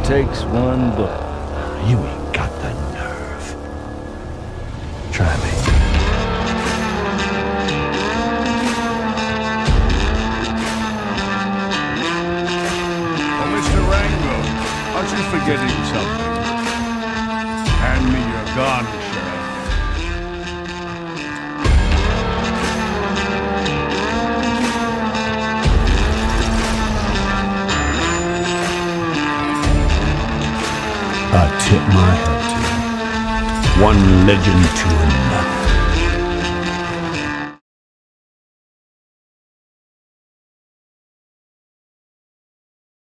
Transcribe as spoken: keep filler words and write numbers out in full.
It takes one bullet. You ain't got the nerve. Try me. Oh, Mister Rango, aren't you forgetting something? Hand me your gun, Sheriff. I tip my hat to you. One legend to another.